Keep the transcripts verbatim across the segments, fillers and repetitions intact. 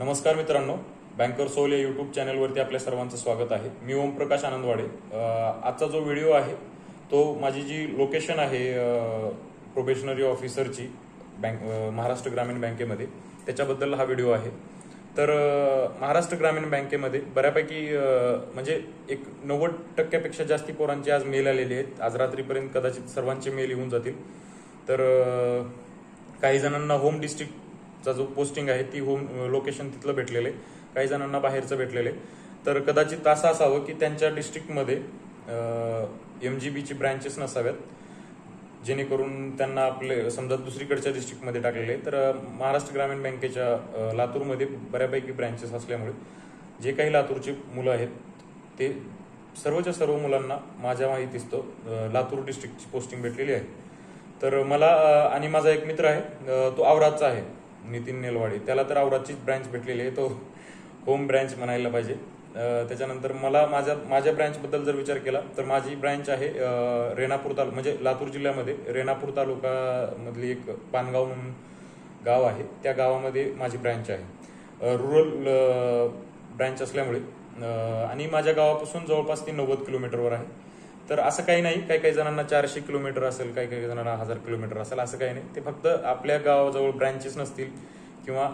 नमस्कार मित्रांनो, banker soul या यूट्यूब चॅनलवरती आपल्या सर्वांचं स्वागत आहे। मी ओमप्रकाश आनंदवाडे। आजचा जो व्हिडिओ आहे तो माझी जी लोकेशन आहे प्रोबेशनरी ऑफिसरची बँक महाराष्ट्र ग्रामीण बँकेमध्ये त्याच्याबद्दल हा व्हिडिओ आहे। तर महाराष्ट्र ग्रामीण बँकेमध्ये बऱ्यापैकी म्हणजे एक नव्वद टक्क्यापेक्षा जास्ती पोरांचे आज मेल आलेले आहेत। आज रात्रीपर्यंत कदाचित सर्वांचे मेल येऊन जातील। तर काही जणांना होम डिस्ट्रिक्ट चा जो पोस्टिंग आहे ती होम लोकेशन तिथलं भेटलेले, काही जणांना बाहेरचं भेटलेले। तर कदाचित असं असावं की त्यांच्या डिस्ट्रिक्टमध्ये एमजीबीची ब्रँचेस नसाव्यात, जेणेकरून त्यांना आपले समजा दुसरीकडच्या डिस्ट्रिक्टमध्ये टाकलेले। तर महाराष्ट्र ग्रामीण बँकेच्या लातूरमध्ये बऱ्यापैकी ब्रँचेस असल्यामुळे जे काही लातूरची मुलं आहेत ते सर्वच्या सर्व मुलांना माझ्या माहितीस्तो लातूर डिस्ट्रिक्टची पोस्टिंग भेटलेली आहे। तर मला आणि माझा एक मित्र आहे तो औरादचा आहे, नितीन नेलवाडे, त्याला तर औरादचीच ब्रँच भेटलेली आहे, तो होम ब्रँच म्हणायला पाहिजे। त्याच्यानंतर मला माझ्या माझ्या ब्रँचबद्दल जर विचार केला तर माझी ब्रँच आहे रेणापूर तालुका म्हणजे लातूर जिल्ह्यामध्ये रेणापूर तालुकामधली एक पानगाव म्हणून गाव आहे, त्या गावामध्ये माझी ब्रँच आहे। रुरल ब्रँच असल्यामुळे आणि माझ्या गावापासून जवळपास ती नव्वद किलोमीटरवर आहे। तर असं काही नाही, काही काही जणांना चारशे किलोमीटर असेल, काही काही जणांना हजार किलोमीटर असेल, असं काही नाही। ते फक्त आपल्या गावाजवळ ब्रँचेस नसतील किंवा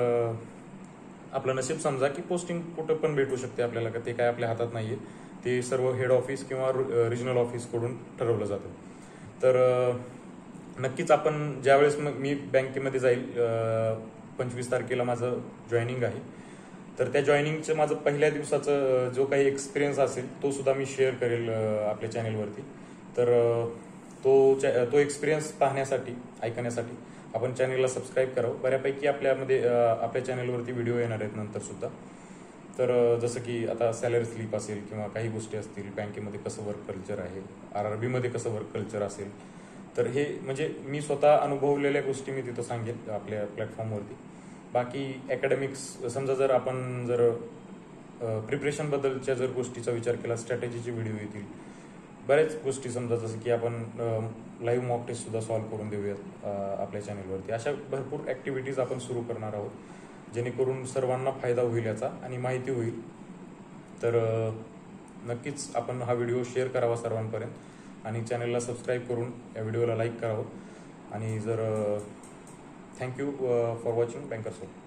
आपलं नशीब समजा की पोस्टिंग कुठं पण भेटू शकते आपल्याला, ते काय आपल्या हातात नाहीये, ते सर्व हेड ऑफिस किंवा रिजनल ऑफिस कडून ठरवलं जातं। तर नक्कीच आपण ज्यावेळेस मी बँकेमध्ये जाईल पंचवीस तारखेला माझं जॉईनिंग आहे, तर त्या जॉईनिंगचं माझं पहिल्या दिवसाचं जो काही एक्सपिरियन्स असेल तो सुद्धा मी शेअर करेल आपल्या चॅनेलवरती। तर तो तो एक्सपिरियन्स पाहण्यासाठी ऐकण्यासाठी आपण चॅनेलला सबस्क्राईब करावं। बऱ्यापैकी आपल्यामध्ये आपल्या चॅनेलवरती व्हिडिओ येणार आहेत नंतर सुद्धा। तर जसं की आता सॅलरी स्लिप असेल किंवा काही गोष्टी असतील, बँकेमध्ये कसं वर्क कल्चर आहे, आर आर बी मध्ये कसं वर्क कल्चर असेल, तर हे म्हणजे मी स्वतः अनुभवलेल्या गोष्टी मी तिथं सांगेन आपल्या प्लॅटफॉर्मवरती। बाकी अकॅडमिक्स समजा जर आपण जर प्रिपरेशन बद्दलच्या जर गोष्टीचा विचार केला, स्ट्रॅटेजीचे व्हिडिओ येतील, बऱ्याच गोष्टी समजा जसं की आपण लाईव्ह मॉक टेस्ट सुद्धा सॉल्व्ह करून देऊयात आपल्या चॅनेलवरती। अशा भरपूर ऍक्टिव्हिटीज आपण सुरू करणार आहोत, जेणेकरून सर्वांना फायदा होईल याचा आणि माहिती होईल। तर नक्कीच आपण हा व्हिडिओ शेअर करावा सर्वांपर्यंत आणि चॅनेलला सबस्क्राईब करून या व्हिडिओला लाईक करावं। आणि जर thank you for watching banker soul.